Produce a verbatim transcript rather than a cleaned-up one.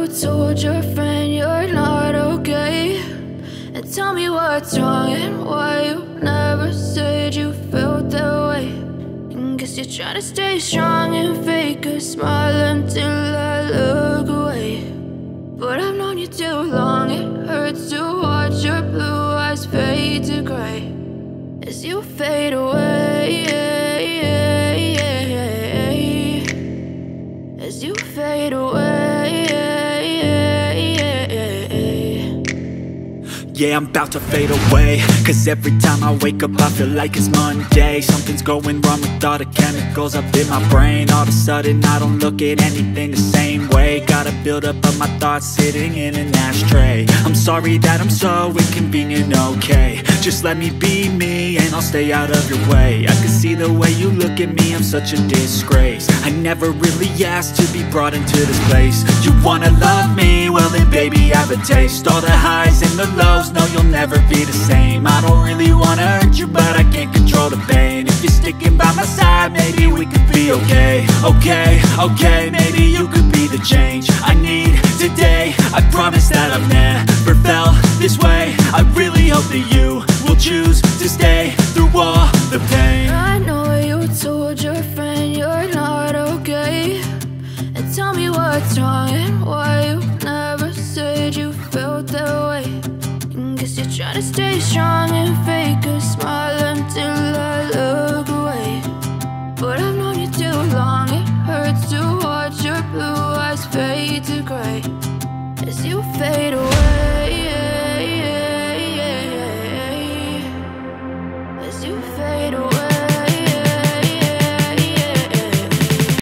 told your friend you're not okay, and tell me what's wrong and why you never said you felt that way. And guess you're trying to stay strong and fake a smile until I look away. But I've known you too long, it hurts to watch your blue eyes fade to gray as you fade away, as you fade away. Yeah, I'm about to fade away, cause every time I wake up I feel like it's Monday. Something's going wrong with all the chemicals up in my brain. All of a sudden I don't look at anything the same way. Gotta build up of my thoughts sitting in an ashtray. I'm sorry that I'm so inconvenient, okay. Just let me be me and I'll stay out of your way. I can see the way you look at me, I'm such a disgrace. I never really asked to be brought into this place. You wanna love me? Well then baby, have a taste. All the highs and the lows, no, you'll never be the same. I don't really wanna hurt you, but I can't control the pain. If you're sticking by my side, maybe we could be okay. Okay, okay, maybe you could be the change I need today. I promise that I've never felt this way. I really hope that you will choose to stay through all the pain. I know you told your friend you're not okay, and tell me what's wrong and why you never said you felt that way. And guess you're trying to stay strong and fake a smile until I look away.